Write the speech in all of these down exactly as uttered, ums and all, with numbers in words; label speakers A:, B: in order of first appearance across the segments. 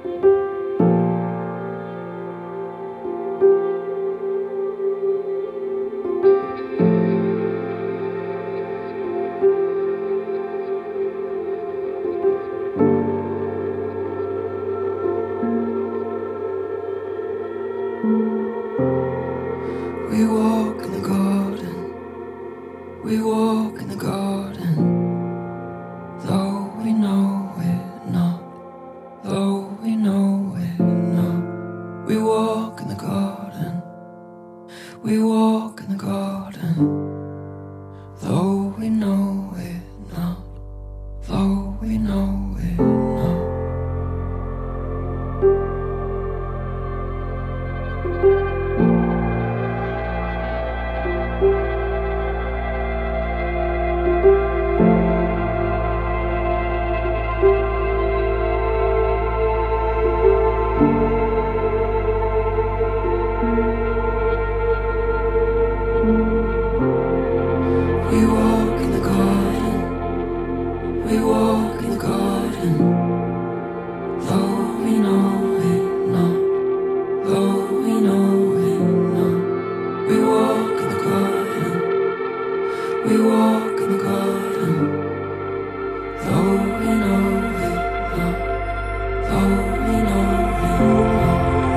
A: We walk in the garden, we walk in the garden, though we know we're not, though we know we're not. We walk in the garden, we walk in the garden, though we know we're not, though we know we're not. We walk in the garden, we walk in the garden, though we know we're not, though we know we're not. We walk in the garden, we walk in the garden, though we know we're not, though we know we're not.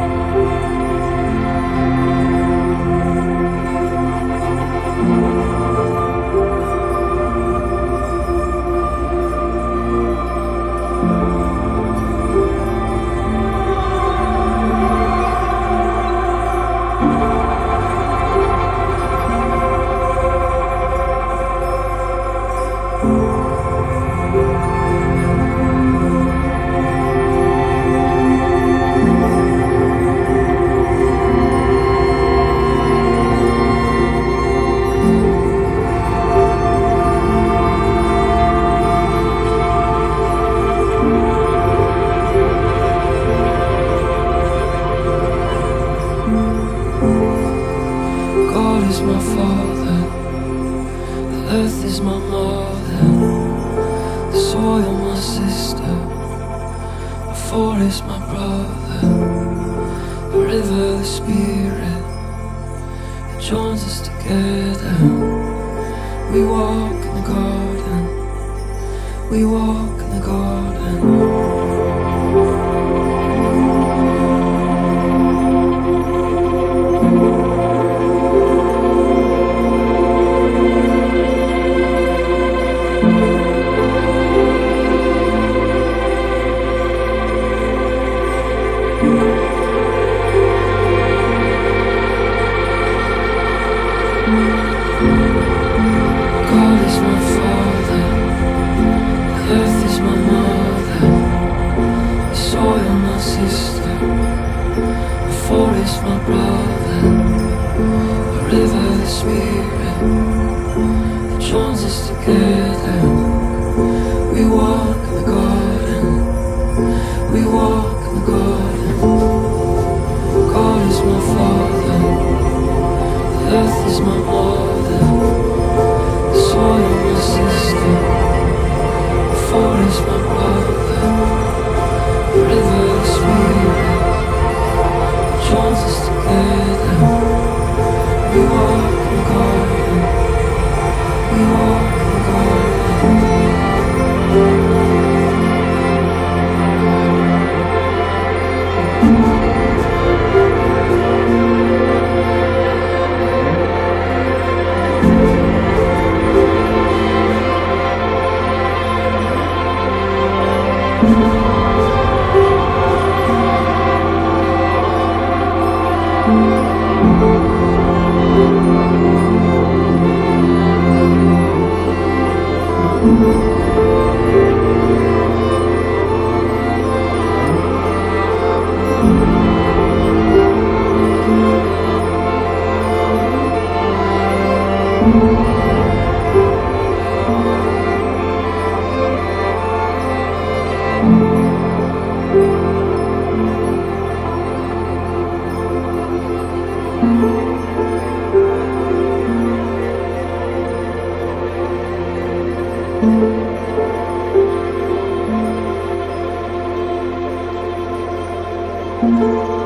A: God is my father, the earth is my mother, the soil my sister, the forest my brother, the river the spirit, it joins us together. We walk in the garden, we walk in the garden. God is my father, the earth is my mother, the soil my sister, the forest my brother, the river the spirit, that joins us together. We walk in the garden, we walk in the garden. God is my father, the earth is my mother, the soil my sister, the forest my brother, the river the spirit, that joins us together. We walk in the garden, we walk in the garden. Mm-hmm. you.